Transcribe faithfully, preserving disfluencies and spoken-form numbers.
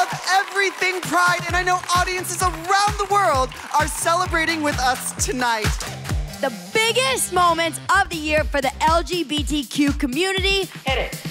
love everything Pride, and I know audiences around the world are celebrating with us tonight. The biggest moments of the year for the L G B T Q community. Hit it.